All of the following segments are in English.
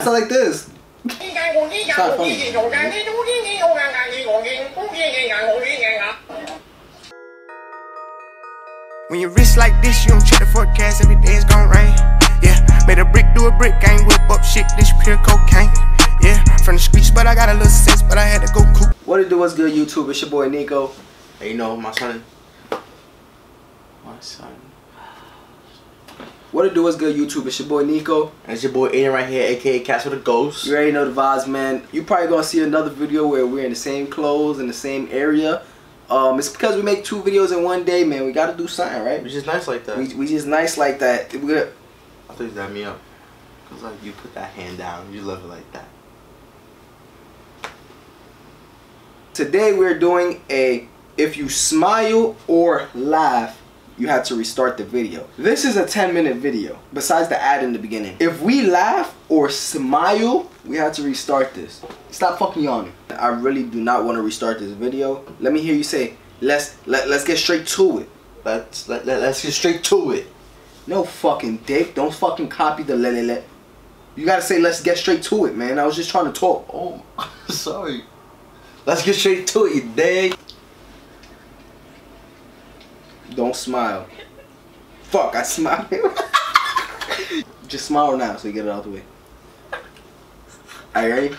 It's like this. It's not funny. When you rich like this, you don't check the forecast, every day it's gon' rain. Yeah, made a brick do a brick, I ain't whip up shit, this pure cocaine. Yeah, from the streets, but I got a little sense, but I had to go coop. What it do, what's good, YouTube? It's your boy Nico. Hey, you know, my son. What it do, what's good, YouTube? It's your boy Nico. And it's your boy Aiden right here, aka Castle the Ghost. You already know the vibes, man. You probably gonna see another video where we're in the same clothes, in the same area. It's because we make 2 videos in one day, man. We gotta do something, right? We just nice like that. We just nice like that. I thought you dapped me up. Cause like you put that hand down, you love it like that. Today we're doing a if you smile or laugh, you have to restart the video. This is a 10-minute video, besides the ad in the beginning. If we laugh or smile, we have to restart this. Stop fucking yawning. I really do not want to restart this video. Let me hear you say, let's get straight to it. Let's get straight to it. No fucking dick. Don't fucking copy the le. You gotta say let's get straight to it, man. I was just trying to talk. Oh, sorry. Let's get straight to it, you dig? Don't smile. Fuck, I smiled. Just smile now so you get it out the way. Are you ready?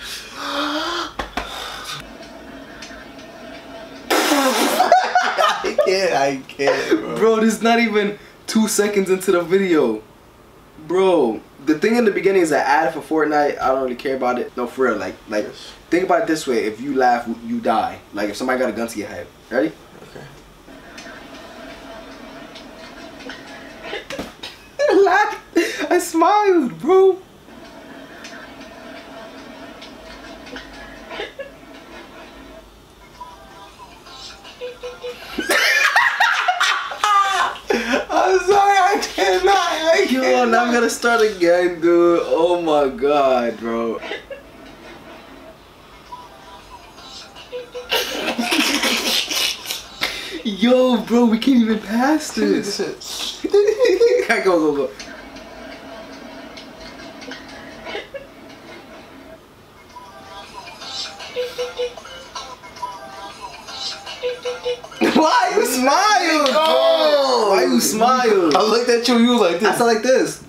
I can't, Bro, this is not even 2 seconds into the video. Bro, the thing in the beginning is an ad for Fortnite. I don't really care about it. No, for real. Like, think about it this way. If you laugh, you die. Like, if somebody got a gun to your head. Ready? Okay. I smiled, bro. I'm sorry, I cannot. Yo, now I'm gonna start again, dude. Oh my god, bro. Yo, bro, we can't even pass this. Go. Why you smile, bro? Why you smile? I looked at you, you was like this. I said like this.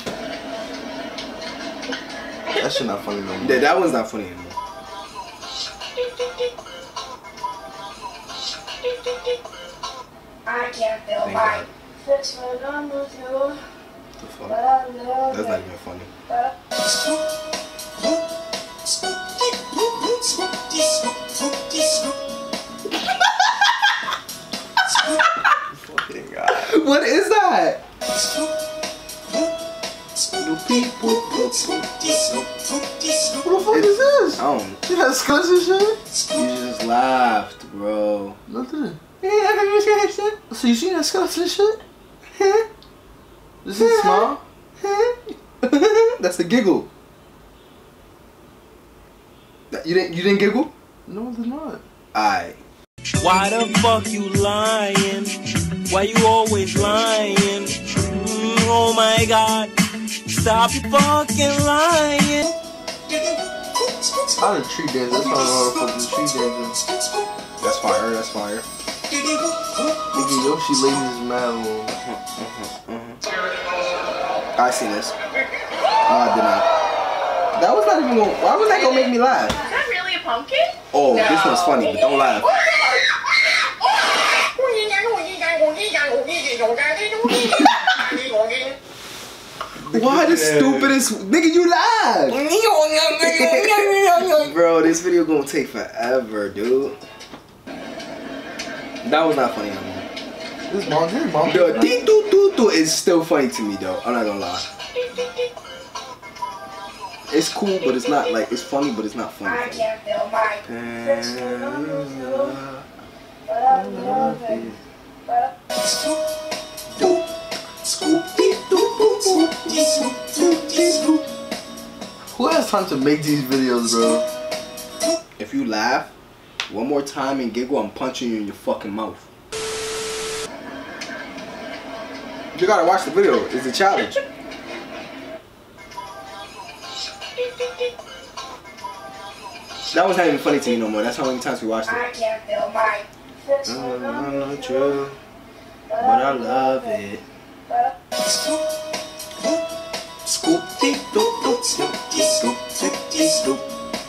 That shit not funny no more. Yeah, that one's not funny anymore. I can't feel my 6 foot on with you. The fuck? That's not even funny. Fucking God. What is that? Who the fuck is this? I don't know. You had skunks and shit? You just laughed, bro. Nothing. Yeah, So you seen that skunks and shit? Is it small? That's the giggle. You didn't giggle? No, they're not. Alright. Why the fuck you lying? Why you always lying? Oh my god. Stop your fucking lying. I did tree dance. That's why I know how to fucking tree dancing. That's fire, that's fire. Nigga, Yoshi ladies is mad long. I seen this. No, I did not. That was not even gonna, why was that gonna make me laugh? Is that really a pumpkin? Oh, no. This one's funny, but don't laugh. Why the stupidest nigga you laugh? Bro, this video gonna take forever, dude. That was not funny anymore. This mom. The dee doo doo doo is still funny to me though. I'm not gonna lie. It's cool, but it's not like it's funny, but it's not funny. I can't feel my 6 foot on with you. But I love it. Who has time to make these videos, bro? If you laugh one more time and giggle, I'm punching you in your fucking mouth. You gotta watch the video. It's a challenge. That was not even funny to me no more. That's how many times we watched I it. can't feel my fist I'm when I'm not with true, you, but I love it. But Scoop, dee, doop, doop, scoop, dee, scoop, dee, dee, scoop.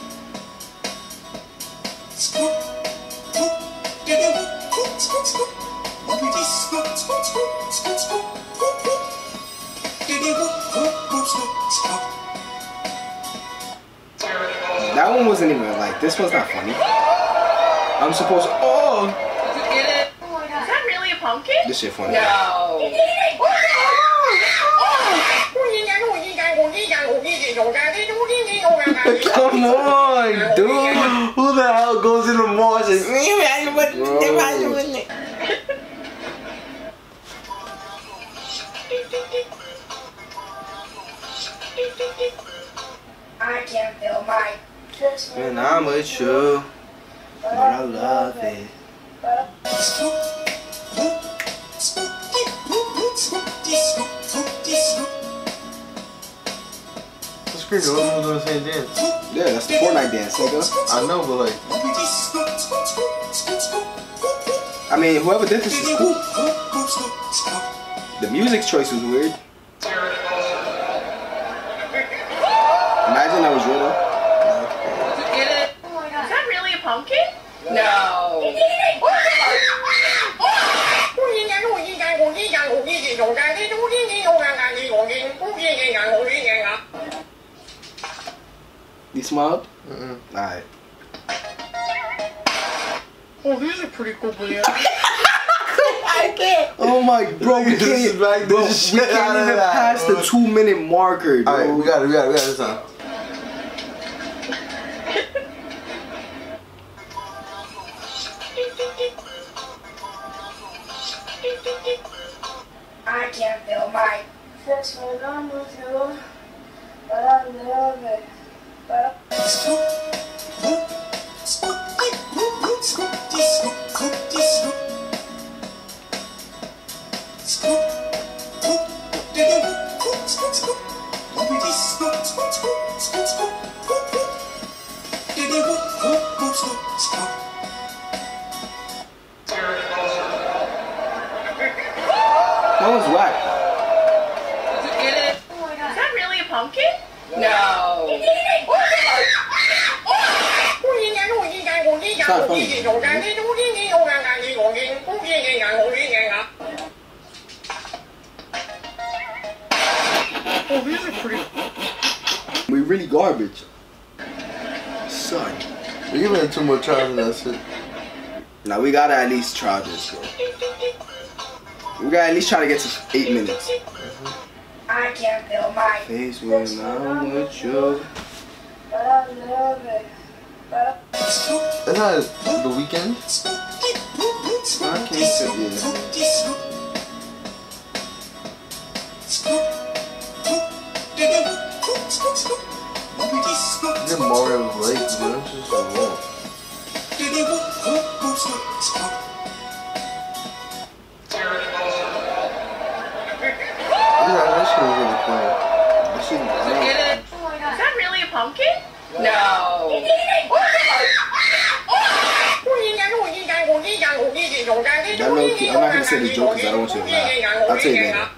That one wasn't even like, this one's not funny. I'm supposed to, oh! Is that really a pumpkin? This shit funny. No. Come on, dude! Who the hell goes in the mall and says, I can't feel my fist When I'm with you, but I love it. That's crazy. What am I doing the same dance? Yeah, that's the Fortnite dance, nigga. I know, but like, I mean, whoever did this is cool. The music choice was weird. Imagine that was real though. Is that really a pumpkin? No. You smiled? mm-mm. Alright. Oh, these are pretty cool bananas. Oh my, bro, we can't, Like bro, this we shit out can't of even that, pass the bro. 2-minute marker, dude. Alright, we got it this time. I can't feel my fist when I'm with you, but I love it. But That was whack. Is that really a pumpkin? No. It's not funny. Oh, these are pretty. We really garbage. Son. We're giving it 2 more tries and that's it. Now we gotta at least try this, bro. We gotta at least try to get to 8 minutes. I can't feel my Face when I'm with you. but I love it. But That's not The Weeknd. I can't feel it. Is it Mario Blake? That's just so wrong. That shit was really funny. That shit, I Is that really a pumpkin? No. that low key, I'm not gonna say the joke because I don't want you to laugh. I'll tell you later.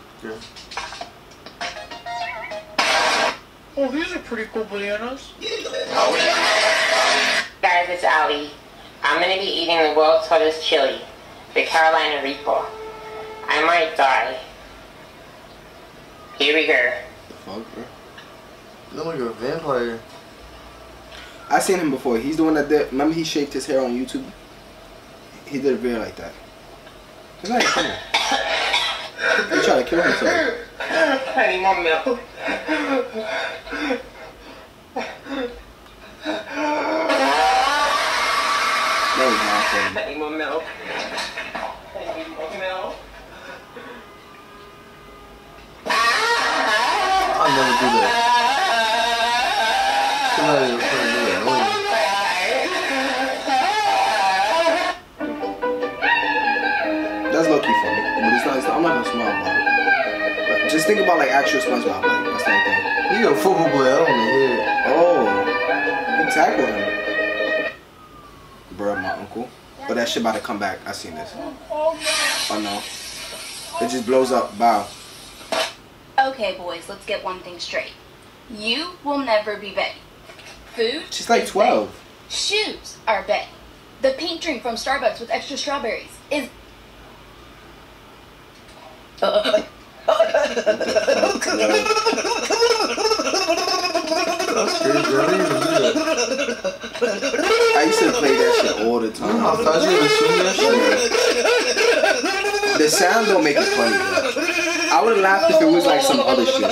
Oh, these are pretty cool bananas. Guys, it's Ali. I'm gonna be eating the world's hottest chili, the Carolina Reaper. I might die. Here we go. Fuck, bro. You look like a vampire. I seen him before. He's the one that did. Remember he shaved his hair on YouTube? He did a video like that. He's not even funny. He tried to kill himself. I need more milk. That was not funny. I need more milk. I need more milk. I'll never do that. I'm not even trying to do that. That's low key funny, but it's not. I'm not gonna smile about it. But Just think about like actual SpongeBob. Like that's the only thing. You a football boy, I don't want to hear it. Oh, you tackled him. Bruh, my uncle. But that shit about to come back. I seen this. Oh no. It just blows up. Bow. Okay, boys, let's get one thing straight. You will never be Betty. Food. She's like 12. Betty. Shoes are Betty. The pink drink from Starbucks with extra strawberries is. I used to play that shit all the time. How fast you ever seen that shit? The sound don't make it funny, bro. I would have laughed if it was like some other shit.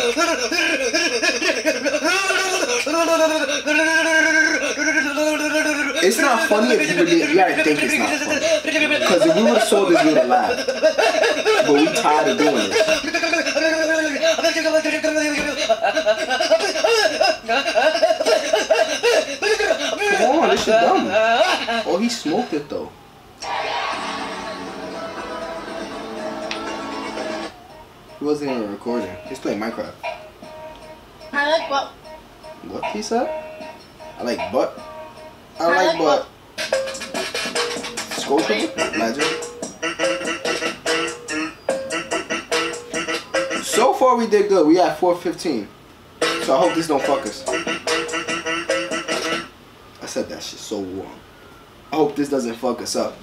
It's not funny if you really, you gotta think it's not funny. Because if we would have saw this, we would have laughed. But we tired of doing this. Come on, this shit dumb. Oh, he smoked it though. He wasn't even recording. He's playing Minecraft. I like what? What he said? I like butt. I like butt. Scorpion? Imagine. So far we did good. We at 4:15. So I hope this don't fuck us. I said that shit so wrong. I hope this doesn't fuck us up.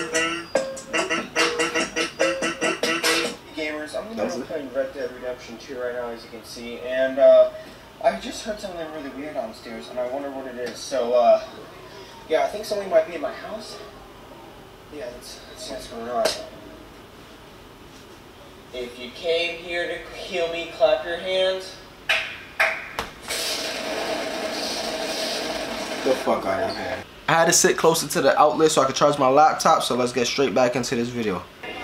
Gamers, I'm going to be playing Red Dead Redemption 2 right now, as you can see, and I just heard something really weird downstairs, and I wonder what it is. So, yeah, I think somebody might be in my house. Yeah, let's see what's going on. If you came here to kill me, clap your hands. The fuck out of here. I had to sit closer to the outlet so I could charge my laptop, so let's get straight back into this video.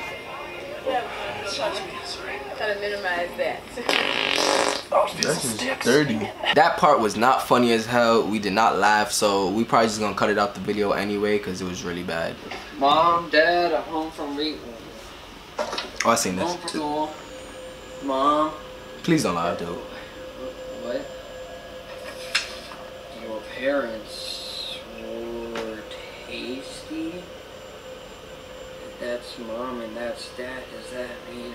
Gotta minimize that. That's just dirty. That part was not funny as hell. We did not laugh, so we probably just gonna cut it out the video anyway because it was really bad. Mom, Dad, I'm home from Oh, I seen this. home from school. Mom. Please don't lie, dude. What? Your parents were tasty? That's Mom and that's Dad. Does that mean...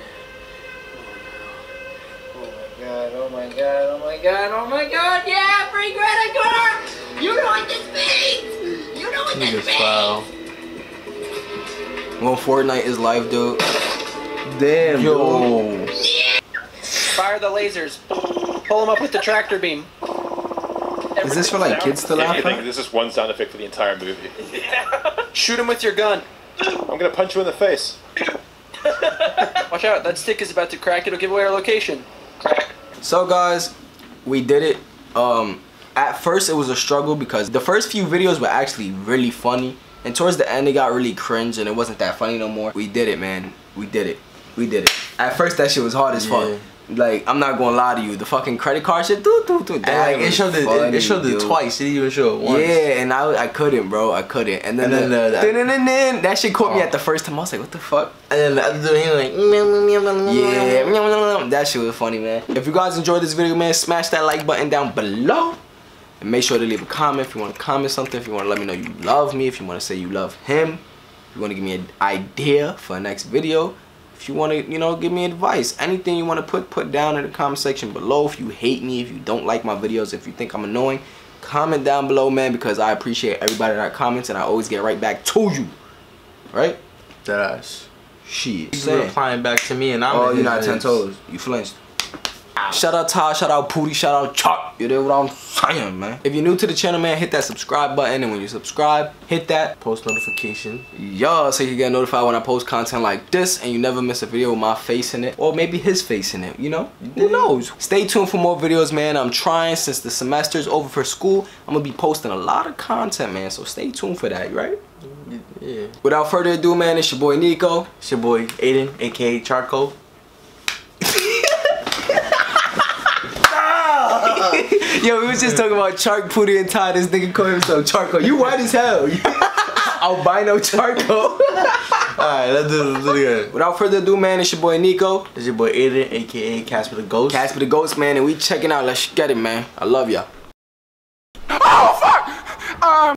Oh my god, oh my god, oh my god, oh my god, yeah, free credit card! You know what this means! You know what this means! Foul. When Fortnite is live, dude. Damn, yo. Fire the lasers. Pull them up with the tractor beam. Is this for like kids to laugh at? This is one sound effect for the entire movie. Shoot him with your gun. I'm gonna punch you in the face. Watch out, that stick is about to crack. It'll give away our location. Crack. So guys, we did it. At first it was a struggle because the first few videos were actually really funny. And towards the end it got really cringe and it wasn't that funny no more. We did it, man. We did it. We did it. At first that shit was hard as fuck. Like, I'm not gonna lie to you, the fucking credit card shit, It showed it twice. It didn't even show it once. Yeah, and I couldn't, bro. I couldn't. And then that shit caught me at the first time. I was like, what the fuck? And then the other dude, he was like, yeah, that shit was funny, man. If you guys enjoyed this video, man, smash that like button down below. And make sure to leave a comment if you want to comment something. If you want to let me know you love me. If you want to say you love him. If you want to give me an idea for the next video. If you want to, you know, give me advice. Anything you want to put down in the comment section below. If you hate me, if you don't like my videos, if you think I'm annoying, comment down below, man, because I appreciate everybody that comments and I always get right back to you. Right? Deadass. Shit. He's replying back to me and I'm you're not 10 toes. You flinched. Shout out Todd, shout out Pooty, shout out Chuck. You know what I'm saying, man. If you're new to the channel, man, hit that subscribe button. And when you subscribe, hit that post notification. Yo, so you can get notified when I post content like this. And you never miss a video with my face in it. Or maybe his face in it, you know? Who knows? Stay tuned for more videos, man. I'm trying, since the semester's over for school, I'm going to be posting a lot of content, man. So stay tuned for that, right? Yeah. Without further ado, man, it's your boy Nico. It's your boy Aiden, aka Charcoal. Yo, we was just talking about Chark, Pooty, and Todd. This nigga called himself Charcoal. You white as hell. Albino Charcoal. Alright, let's do it again. Without further ado, man, it's your boy Nico. It's your boy Aiden, aka Casper the Ghost. Casper the Ghost, man, and we checking out. Let's get it, man. I love ya. Oh, fuck!